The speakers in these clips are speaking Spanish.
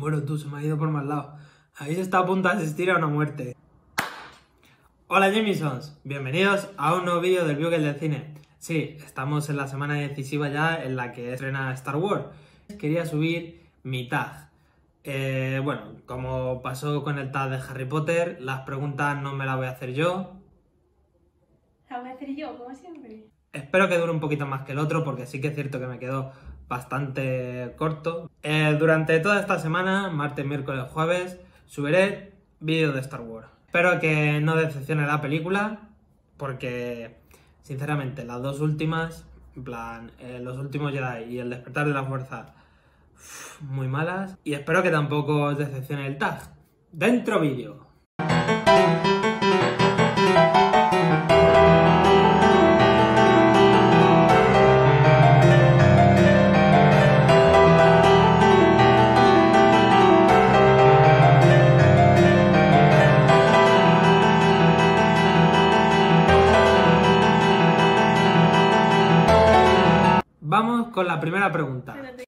muero tú, se me ha ido por más lados. Habéis estado a punto de asistir a una muerte. Hola Jamisons, bienvenidos a un nuevo vídeo del Bugle del cine. Sí, estamos en la semana decisiva ya en la que estrena Star Wars. Quería subir mi tag. Bueno, como pasó con el tag de Harry Potter, las preguntas no me las voy a hacer yo. Las voy a hacer yo, como siempre. Espero que dure un poquito más que el otro, porque sí que es cierto que me quedó bastante corto. Durante toda esta semana, martes, miércoles, jueves, subiré vídeos de Star Wars. Espero que no decepcione la película, porque sinceramente las dos últimas, en plan, Los últimos Jedi y El despertar de la fuerza, muy malas. Y espero que tampoco os decepcione el tag. ¡Dentro vídeo! Vamos con la primera pregunta. Espérate.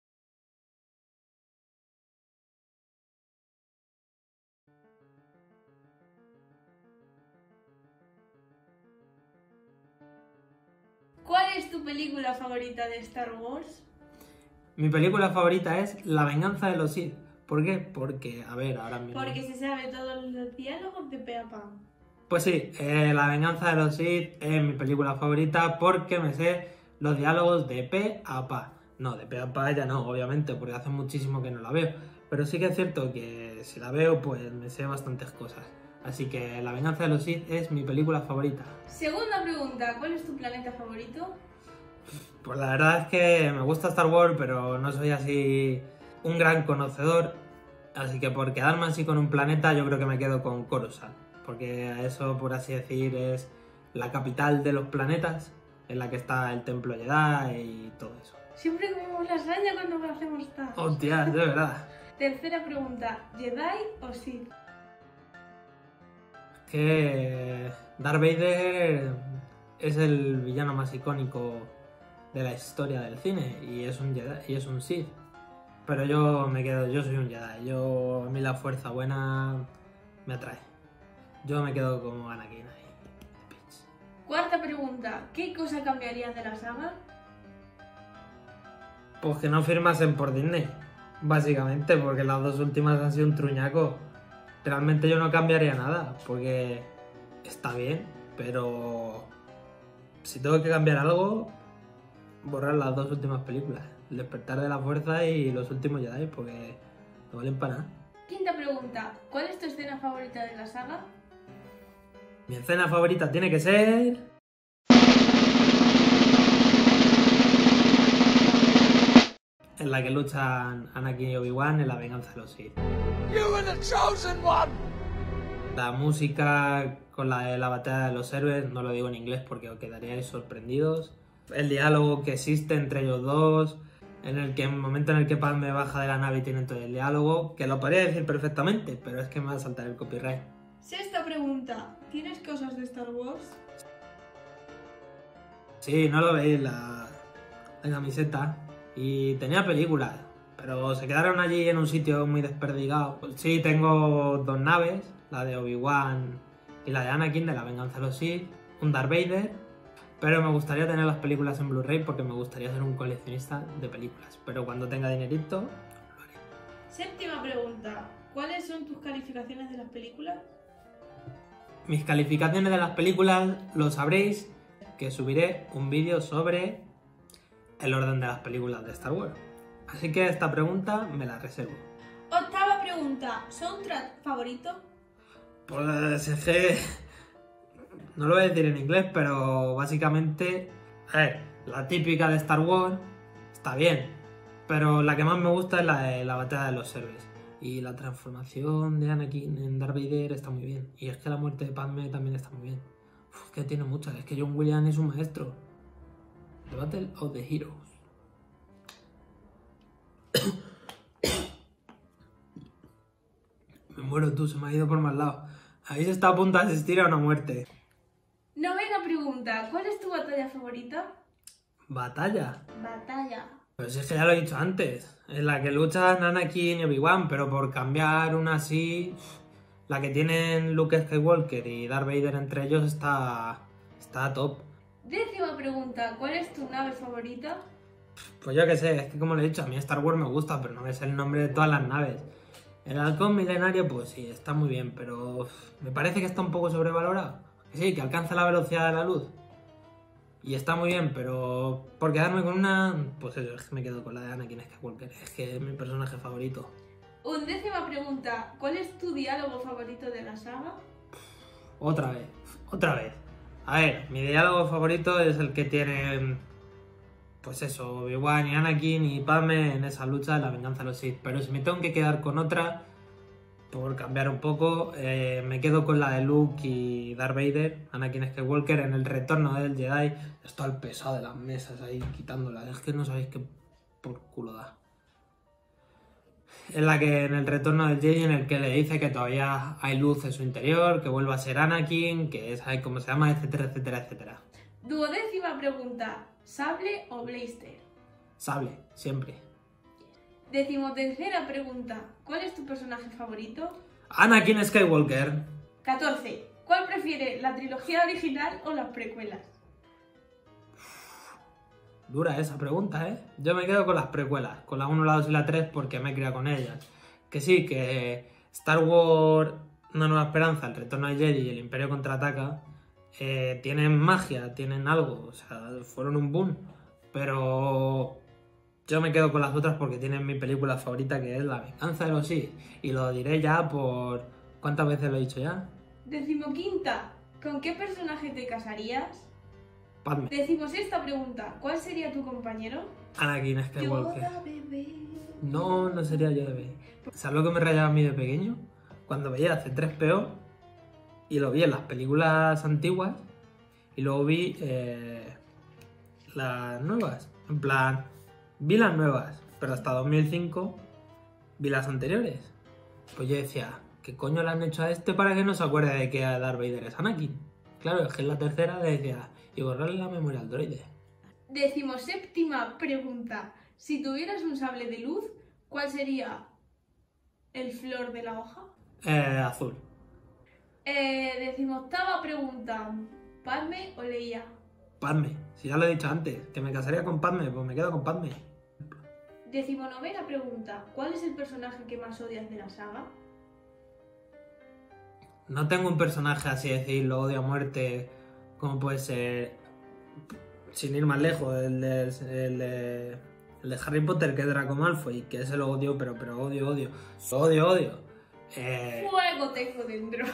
¿Cuál es tu película favorita de Star Wars? Mi película favorita es La venganza de los Sith. ¿Por qué? Porque, a ver, ahora mismo... Porque se sabe todos los diálogos de pe a pa. Pues sí, La venganza de los Sith es mi película favorita porque me sé los diálogos de pe a pa. No, de pe a pa ya no, obviamente, porque hace muchísimo que no la veo. Pero sí que es cierto que si la veo, pues me sé bastantes cosas. Así que La venganza de los Sith es mi película favorita. Segunda pregunta, ¿cuál es tu planeta favorito? Pues la verdad es que me gusta Star Wars, pero no soy así un gran conocedor. Así que por quedarme así con un planeta, yo creo que me quedo con Coruscant. Porque eso, por así decir, es la capital de los planetas, en la que está el Templo Jedi y todo eso. Siempre comemos lasaña cuando hacemos tags. ¡Hostia, de verdad! Tercera pregunta, ¿Jedi o Sith? Que Darth Vader es el villano más icónico de la historia del cine y es un Jedi y es un Sith. Pero yo soy un Jedi. A mí la fuerza buena me atrae. Yo me quedo como Anakin ahí. Cuarta pregunta, ¿qué cosa cambiarías de la saga? Pues que no firmasen por Disney, básicamente, porque las dos últimas han sido un truñaco. Realmente yo no cambiaría nada, porque está bien, pero si tengo que cambiar algo, borrar las dos últimas películas. El despertar de la fuerza y Los últimos Jedi, porque no valen para nada. Quinta pregunta, ¿cuál es tu escena favorita de la saga? Mi escena favorita tiene que ser... en la que luchan Anakin y Obi-Wan en La venganza de los Sith. You were the chosen one! La música con la de la batalla de los héroes, no lo digo en inglés porque os quedaríais sorprendidos. El diálogo que existe entre ellos dos, en el momento en el que Padme baja de la nave y tienen todo el diálogo, que lo podría decir perfectamente, pero es que me va a saltar el copyright. Sexta pregunta, ¿tienes cosas de Star Wars? Sí, no lo veis la camiseta. Y tenía películas, pero se quedaron allí en un sitio muy desperdigado. Pues sí, tengo dos naves, la de Obi-Wan y la de Anakin de La venganza de los Sith, un Darth Vader, pero me gustaría tener las películas en Blu-ray porque me gustaría ser un coleccionista de películas. Pero cuando tenga dinerito, lo haré. Séptima pregunta, ¿cuáles son tus calificaciones de las películas? Mis calificaciones de las películas lo sabréis, que subiré un vídeo sobre el orden de las películas de Star Wars. Así que esta pregunta me la reservo. Octava pregunta, ¿soundtrack favorito? Pues es que... no lo voy a decir en inglés, pero básicamente... la típica de Star Wars está bien, pero la que más me gusta es la de la batalla de los héroes. Y la transformación de Anakin en Darth Vader está muy bien. Y es que la muerte de Padme también está muy bien. Es que tiene muchas, es que John Williams es un maestro. The Battle of the Heroes. Me muero tú, se me ha ido por más lados. Habéis estado a punto de asistir a una muerte. Novena pregunta, ¿cuál es tu batalla favorita? ¿Batalla? Batalla. Pero si es que ya lo he dicho antes, en la que luchan Anakin y Obi-Wan, pero por cambiar una así, la que tienen Luke Skywalker y Darth Vader entre ellos está top. 10ª pregunta, ¿cuál es tu nave favorita? Pues yo qué sé, es que como le he dicho, a mí Star Wars me gusta, pero no me sé el nombre de todas las naves. El halcón milenario, pues sí, está muy bien, pero me parece que está un poco sobrevalorado. Que sí, que alcanza la velocidad de la luz. Y está muy bien, pero por quedarme con una, pues eso, es que me quedo con la de Anakin Skywalker. Es que es mi personaje favorito. 11ª pregunta, ¿cuál es tu diálogo favorito de la saga? Otra vez. A ver, mi diálogo favorito es el que tienen, pues eso, Obi-Wan y Anakin y Padme en esa lucha de la venganza de los Sith. Pero si me tengo que quedar con otra, por cambiar un poco, me quedo con la de Luke y Darth Vader, Anakin Skywalker, en el retorno del Jedi. Está el pesado de las mesas ahí quitándolas. Es que no sabéis qué por culo da. En la que en el retorno del Jedi, en el que le dice que todavía hay luz en su interior, que vuelva a ser Anakin, que sabe cómo se llama, etcétera, etcétera, etcétera. 12ª pregunta, ¿sable o blaster? Sable, siempre. 13ª pregunta, ¿cuál es tu personaje favorito? Anakin Skywalker. 14. ¿Cuál prefiere, la trilogía original o las precuelas? Dura esa pregunta, ¿eh? Yo me quedo con las precuelas, con la 1, la 2 y la 3 porque me he criado con ellas. Que sí, que Star Wars, Una Nueva Esperanza, El Retorno de Jedi y El Imperio Contraataca tienen magia, tienen algo, o sea, fueron un boom. Pero yo me quedo con las otras porque tienen mi película favorita, que es La Venganza de los Sith. Y lo diré ya por... ¿Cuántas veces lo he dicho ya? 15ª. ¿Con qué personaje te casarías? Padme. 16ª pregunta. ¿Cuál sería tu compañero? Anakin Skywalker. Yoda, bebé. No sería yo de bebé. ¿Sabes lo que me rayaba a mí de pequeño? Cuando veía C3PO y lo vi en las películas antiguas y luego vi las nuevas. En plan, vi las nuevas, pero hasta 2005 vi las anteriores. Pues yo decía, ¿qué coño le han hecho a este para que no se acuerde de que Darth Vader es Anakin? Claro, es que en la tercera le decía, y borrarle la memoria al droide. 17ª pregunta. Si tuvieras un sable de luz, ¿cuál sería el flor de la hoja? Azul. 18ª pregunta. ¿Padme o Leia? Padme, si ya lo he dicho antes, que me casaría con Padme, pues me quedo con Padme. 19ª pregunta. ¿Cuál es el personaje que más odias de la saga? No tengo un personaje así decir, lo odio a muerte, como puede ser, sin ir más lejos, el de Harry Potter, que es Draco Malfoy, que ese lo odio, pero odio. Fuego tengo dentro.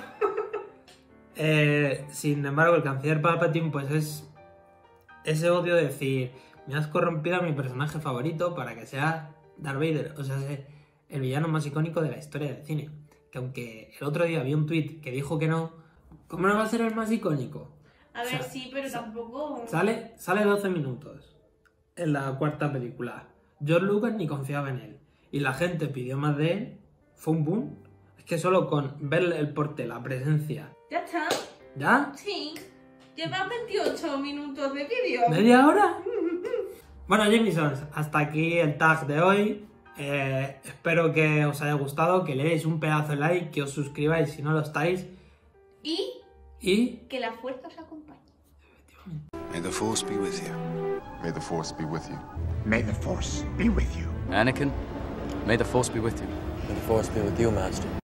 Sin embargo, el canciller Palpatine, pues es ese odio de decir, me has corrompido a mi personaje favorito para que sea Darth Vader, o sea, es el villano más icónico de la historia del cine. Que aunque el otro día vi un tweet que dijo que no, ¿cómo no va a ser el más icónico? A ver, sí, pero tampoco... Sale 12 minutos en la cuarta película. George Lucas ni confiaba en él. Y la gente pidió más de él. Fue un boom. Es que solo con ver el porte, la presencia... ¿Ya está? ¿Ya? Sí. Llevas 28 minutos de vídeo. ¿Media hora? Bueno, Jamesons, hasta aquí el tag de hoy. Espero que os haya gustado, que le deis un pedazo de like, que os suscribáis si no lo estáis. Y que la fuerza os acompañe. May the Force be with you. May the Force be with you. May the Force be with you. Anakin, may the Force be with you. May the Force be with you, Master.